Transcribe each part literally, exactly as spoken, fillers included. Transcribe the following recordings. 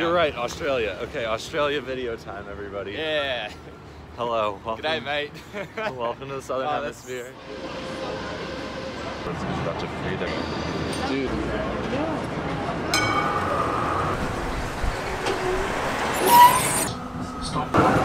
you're right, Australia. Okay, Australia video time, everybody. Yeah. Hello. Welcome. G'day, mate. Welcome to the Southern oh, Hemisphere. It's about to free them. Dude. Stop.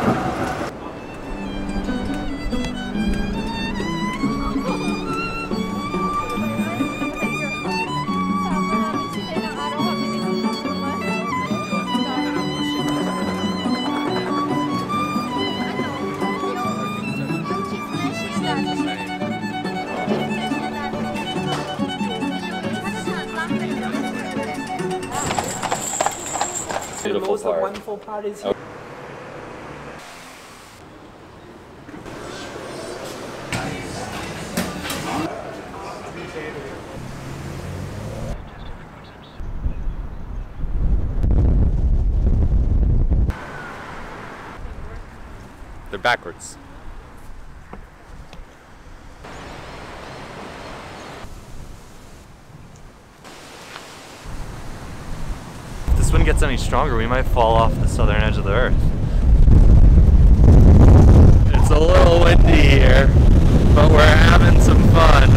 The most part. wonderful part is here. They're backwards. If this wind gets any stronger, we might fall off the southern edge of the earth. It's a little windy here, but we're having some fun.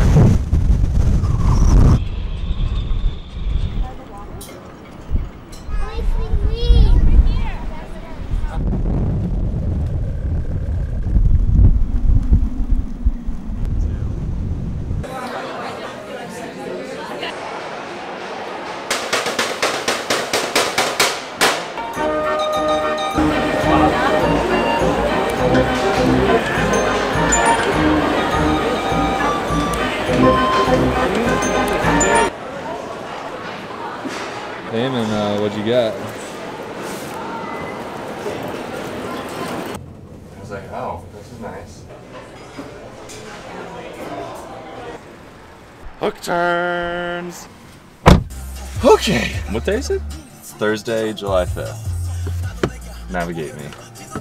Hey man, uh, what'd you get? I was like, oh, this is nice. Hook turns! Okay! What day is it? It's Thursday, July fifth. Navigate me.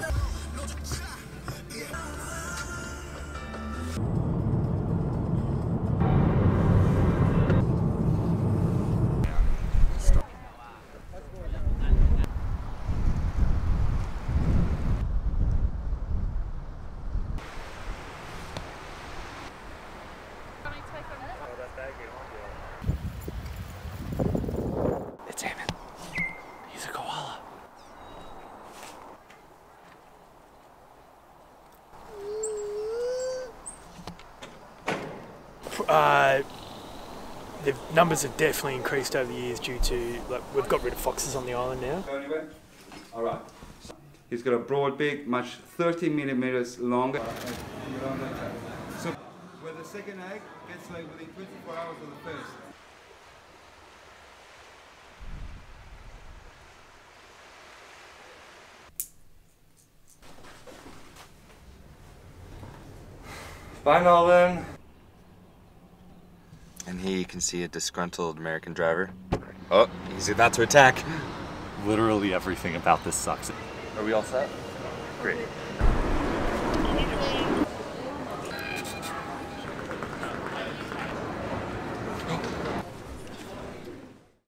It's Eamon. He's a koala. Uh, the numbers have definitely increased over the years due to, like, we've got rid of foxes on the island now. All right. He's got a broad beak, much thirty millimeters longer. So where the second egg gets laid within twenty-four hours of the first. Bye, Melvin. And here you can see a disgruntled American driver. Oh, he's about to attack. Literally everything about this sucks. Are we all set? Great.